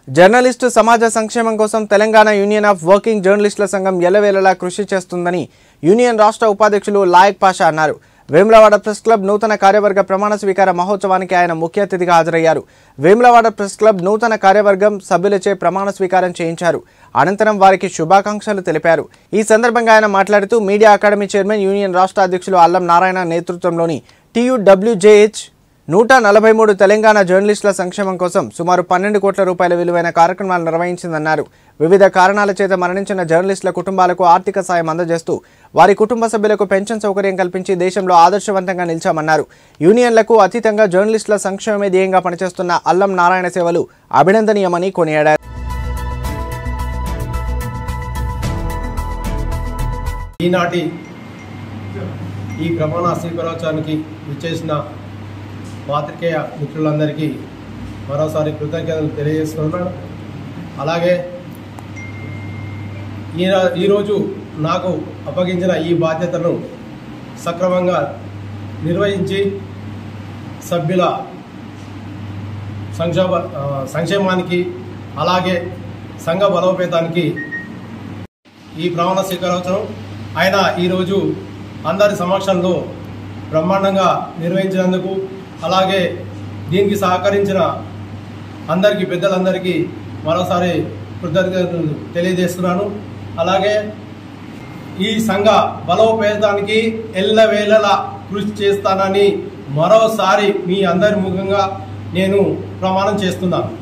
Journalist సమాజ సంక్షేమం కోసం తెలంగాణ యూనియన్ ఆఫ్ వర్కింగ్ జర్నలిస్టుల సంఘం ఎల్లవేళలా కృషి చేస్తుందని యూనియన్ రాష్ట్ర ఉపాధ్యక్షులు లాయక్ పాషా అన్నారు. వేములవాడ ప్రెస్ క్లబ్ నూతన కార్యవర్గ ప్రమాణ స్వీకార మహోత్సవానికి ఆయన ముఖ్య అతిథిగా హాజరయ్యారు. వేములవాడ ప్రెస్ క్లబ్ నూతన కార్యవర్గం సభ్యులచే ప్రమాణ స్వీకారం చేయించారు. అనంతరం వారికి శుభాకాంక్షలు తెలిపారు. ఈ సందర్భంగా ఆయన మాట్లాడుతూ మీడియా అకాడమీ చైర్మన్ యూనియన్ రాష్ట్ర అధ్యక్షులు అల్లం నారాయణ నేతృత్వంలోని TUWJH 143 తెలంగాణ జర్నలిస్టుల సంక్షేమం కోసం సుమారు 12 కోట్ల రూపాయల విలువైన కార్యక్రమాలు నిర్వహించిందన్నారు. వివిధ కారణాల చేత మరణించిన జర్నలిస్టుల కుటుంబాలకు ఆర్థిక సాయం అందజేస్తూ వారి కుటుంబ సభ్యులకు పెన్షన్ సౌకర్యం కల్పించి దేశంలో ఆదర్శవంతంగా నిలిచామన్నారు. యూనియన్లకు అతీతంగా జర్నలిస్టుల సంక్షేమమే ధ్యేయంగా పనిచేస్తున్న అల్లం నారాయణ సేవలు అభినందనీయమని కొనియాడారు. ఈనాటి ఈ ప్రమాణ స్వీకారోత్సవానికి విచ్చేసిన పాత్రికేయ మిత్రులందరికీ మరోసారి కృతజ్ఞతలు తెలియజేస్తున్నాను. అలాగే ఈరోజు నాకు అప్పగించిన ఈ బాధ్యతను సక్రమంగా నిర్వహించి సభ్యుల సంక్షేమానికి అలాగే సంఘ బలోపేతానికి ఈ ప్రమాణ స్వీకారోత్సవం ఆయన ఈరోజు అందరి సమక్షంలో బ్రహ్మాండంగా నిర్వహించినందుకు అలాగే దీనికి సహకరించిన అందరికీ పెద్దలందరికీ మరోసారి కృతజ్ఞతలు తెలియజేస్తున్నాను. అలాగే ఈ సంఘ బలోపేతానికి ఎల్లవేళలా కృషి చేస్తానని మరోసారి మీ అందరి ముఖంగా నేను ప్రమాణం చేస్తున్నాను.